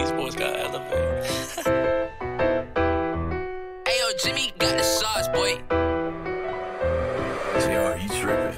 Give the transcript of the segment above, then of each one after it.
these boys got elevated. Hey yo, Jimmy got the sauce, boy. JR, you tripping.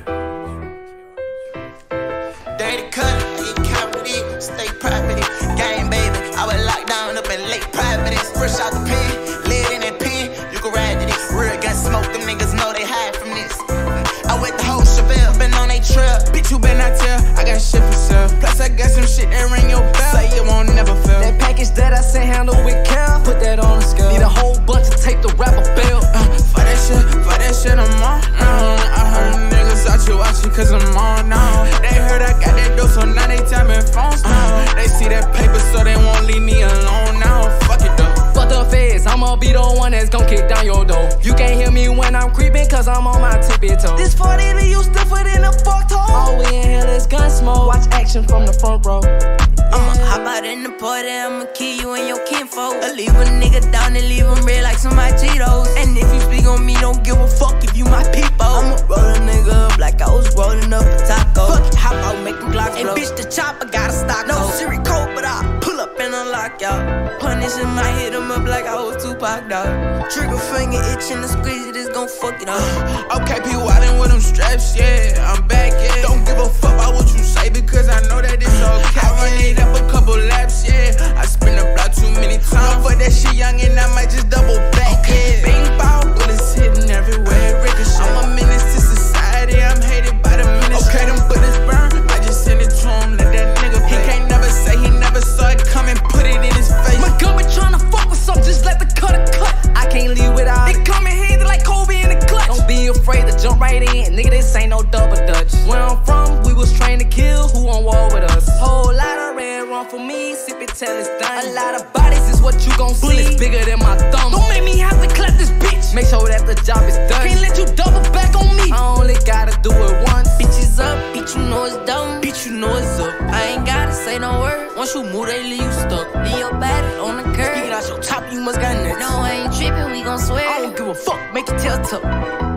Dirty cut, you count with it, stay private. Game baby, I was locked down up in late private. Fresh out the pen, lid in that pen, you can ride to this. Real gun smoke, them niggas know they hide from this. I went the whole Chevelle, been on they trail. Bitch, you better not tell, I got shit for sale. Plus I got some shit that ring your bell, say it won't never fail. That package that I sent handle with care, put that on the scale. Need a whole bunch to tape the rapper belt. For that shit, I'm on. I heard niggas out you watching cause I'm on now. They heard I got that dope, so now they tapping phones now. They see that paper, so they won't leave me alone now. Fuck it though. Fuck the feds, I'ma be the one that's gon' kick down your door. You can't hear me when I'm creeping, cause I'm on my tippy toe. This 40 to you stiffer than a fucked hole. All we in here is gun smoke. Watch action from the front row. I'ma hop out in the party, I'ma kill you and your kinfolk. I leave a nigga down and leave him red like some Cheetos. And if you speak on me, don't give a fuck if you my people. I'ma roll a nigga up like I was rolling up a taco. Fuck it, hop out, make them Glocks blow. And bitch, the chopper got a stock. No Siri code, but I pull up and unlock y'all. Punish him, I hit him up like I was Tupac, dog. Trigger finger itching to squeeze it, it's gon' fuck it up. Okay, P. Wildin' with them straps, yeah. I'm back, yeah. Don't give a fuck about what you say because I know that it's okay. I run it up a couple laps, yeah. I spin the block too many times. But that shit young and I might just double back, yeah. Bing, bow, bullets hitting everywhere, ricochet. I'm a menace to society, I'm hated by the ministry. Okay, them bullets burn, I just send it to him, let that nigga pay. He can't never say he never saw it coming, put it in his face. My gun be tryna fuck with some, just let the cutter cut. I can't leave without it. Coming handy like Kobe in the clutch. Don't be afraid to jump right in, nigga, this ain't no double dutch. Where I'm from, we was trained to kill, who on war with us? Whole lot of red run for me, sip it till it's done. A lot of bodies is what you gon' see. Bullets bigger than my thumb. Don't make me have to clap this bitch. Make sure that the job is done. Can't let you double back on me. I only gotta do it once. Bitches up, bitch, you know it's dumb. Bitch, you know it's up. I ain't gotta say no word. Once you move, they leave you stuck. Leave your body on the curb. Speaking out your top, you must got nuts. No, I ain't tripping, we gon' swear. I don't give a fuck, make it tell tough.